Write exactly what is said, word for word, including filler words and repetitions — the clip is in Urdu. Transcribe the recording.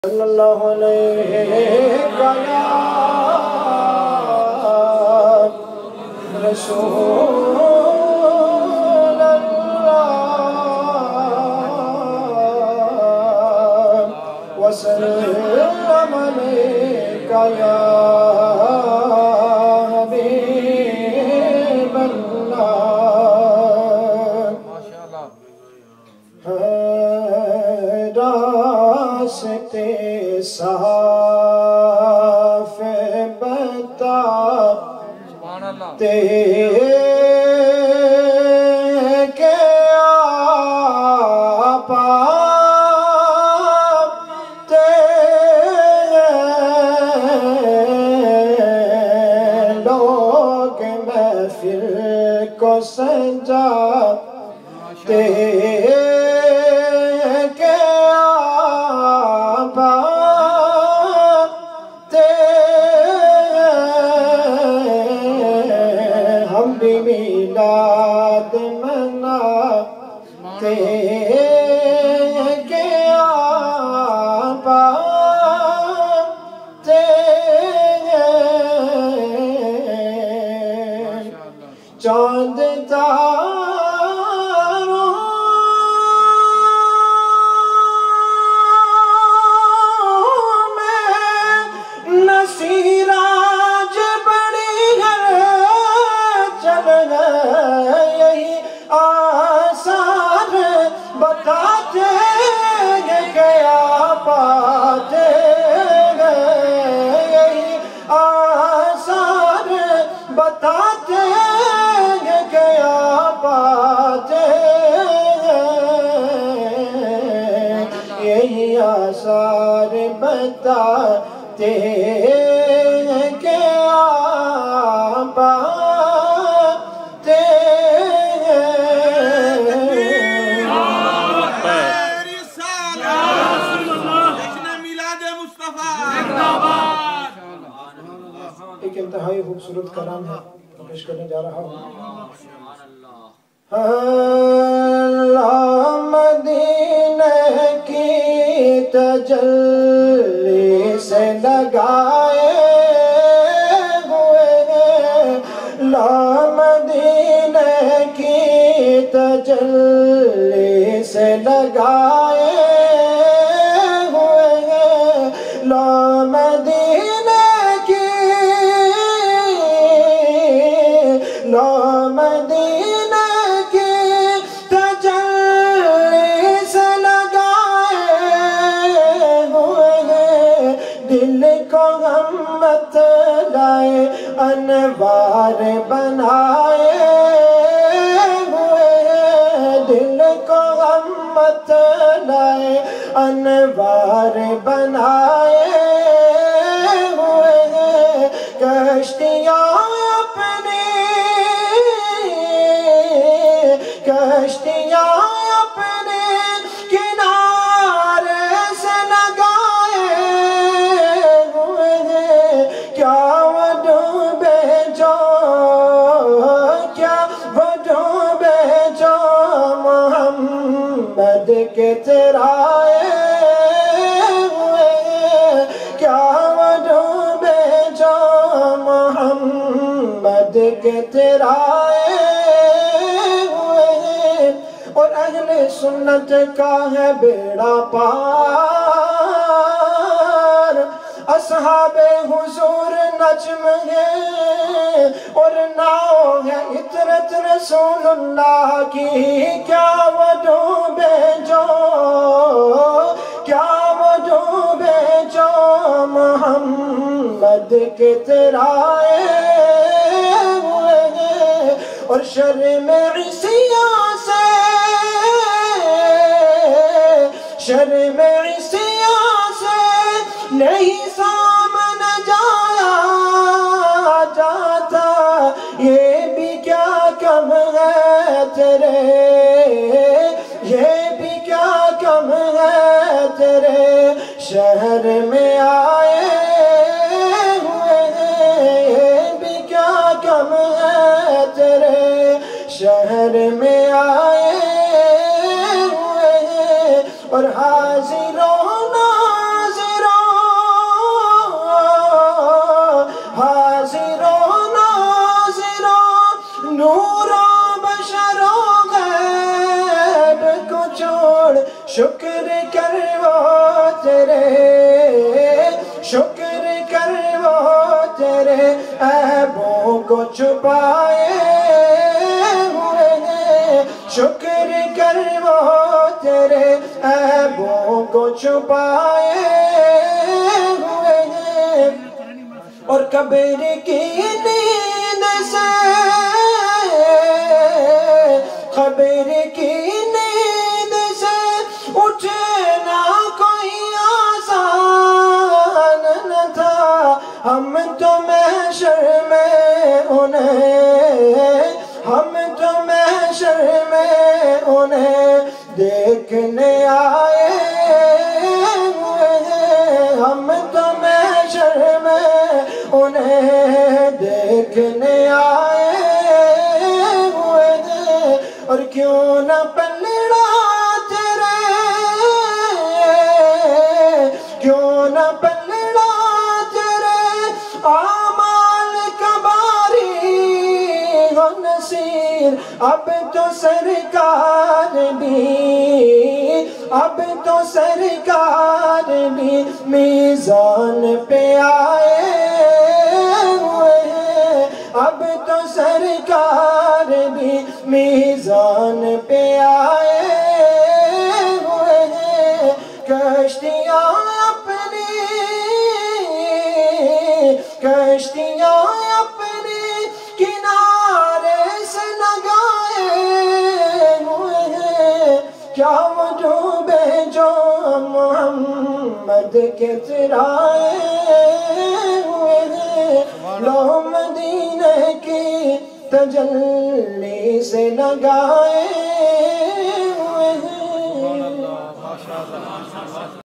صلی اللہ علیہ یا رسول اللہ وسلم علیک یا حبیب اللہ راستے صاف بتاتے کہ آپ آتے لوگ محفل کو سجاتے میلاد مناتے کہ آپ آتے چاند تاروں میں نصیراج بڑی ہے یہی آثار بتاتے ہیں کہ آپ آتے ہیں یہی آثار بتاتے ہیں کہ آپ آتے ہیں یہی آثار بتاتے ہیں کہ آپ ایک انتہائی خوبصورت کلام ہے پیش کرنے جا رہا ہوں اللہ مدینہ کی تجلی سے لگائے ہوئے اللہ مدینہ کی تجلی سے لگائے ہوئے اللہ مدینہ مدینہ کی تجلی سے لگائے ہوئے دل کو غم مت لائے انوار بنائے ہوئے دل کو غم مت لائے انوار بنائے ہوئے کشتیاں کشتیاں اپنے کنارے سے لگائے ہوئے ہیں کیا وہ ڈوبے جو کیا وہ ڈوبے جو محمد کے ترائے ہوئے ہیں کیا وہ ڈوبے جو محمد کے ترائے اور اہل سنت کا ہے بیڑا پار اصحاب حضور نجم ہے اور ناؤ ہے عطرت رسول اللہ کی کیا وہ ڈوبے جو کیا وہ ڈوبے جو محمد کے ترائے ہوئے ہیں اور شرم عصیاں سے شرم عصیاں سے نہیں سامنے جایا جاتا یہ بھی کیا کم ہے تیرے یہ بھی کیا کم ہے تیرے شہر میں آئے ہوئے یہ بھی کیا کم ہے تیرے شہر میں آئے ہوئے اور حاضر و ناظر شکر کر وہ تیرے عیبوں کو چھپائے ہوئے ہیں، شکر کر وہ تیرے عیبوں کو چھپائے ہوئے ہیں، اور قبر کی نیند سے قبر کی نیند سے اٹھنا کوئی آسان نہ تھا، ہم تو محشر میں انہیں ہم تو محشر میں انہیں دیکھنے آئے ہوئے ہیں، ہم تو محشر میں انہیں دیکھنے آئے ہوئے ہیں، اور کیوں نہ پلڑا تیرے کیوں نہ پلڑا تیرے اعمال کا باری و نصیر، اب تو سرکار بھی اب تو سرکار بھی میزان پہ آئے ہوئے ہیں، اب تو سرکار بھی میزان پہ آئے ہوئے ہیں، کشتیاں اپنی کشتیاں اپنی کنارے سے لگائے ہوئے ہیں، کیا وہ ڈوبے جو محمد کے ترائے ہوئے ہیں، لو مدینے کی تجلی سے لگائے